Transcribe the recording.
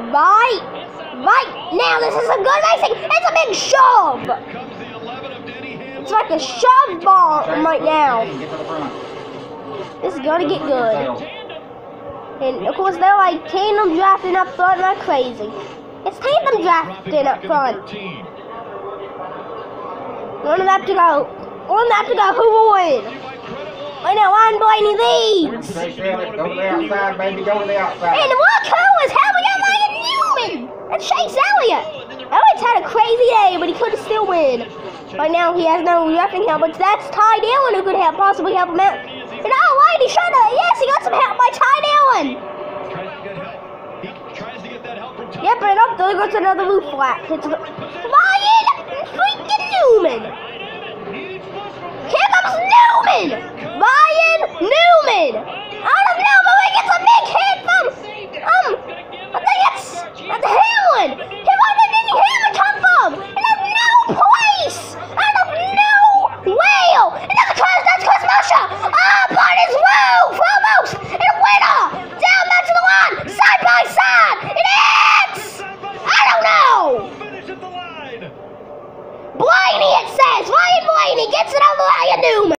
Right now, this is a good racing. It's a big shove. It's like a shove bomb right now. This is gonna get good. And of course, they're like tandem drafting up front like crazy. It's tandem drafting up front. One lap to go. One lap to go. Who will win? Right now, Ryan Blaney leads. Go to the outside, baby. Go to the outside. And look who is helping out Ryan Newman. That's Chase Elliott. Elliott's had a crazy day, but he could still win. Right now, he has no roughing help, but that's Ty Dillon who could possibly help him out. And oh, wait, he should have. Yes, he got some help by Ty Dillon. Yep, and up there goes another roof flap. It's Ryan freaking Newman. Here comes Newman. Ryan Newman. I don't know, but we get some big hit from, I think it's Hamlin. Where did Hamlin come from? And there's no place. Out of nowhere. And that's Chris Buescher. Up on his roof, almost. And a winner. Down back to the line, side by side. And it's, I don't know. Blaney, it says. Ryan Blaney gets it over Ryan Newman.